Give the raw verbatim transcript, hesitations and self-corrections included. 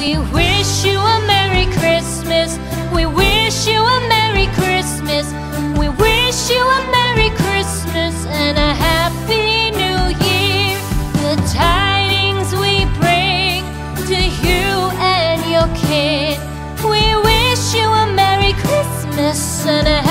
We wish you a Merry Christmas. We wish you a Merry Christmas. We wish you a Merry Christmas and a Happy New Year. The tidings we bring to you and your kin. We wish you a Merry Christmas and a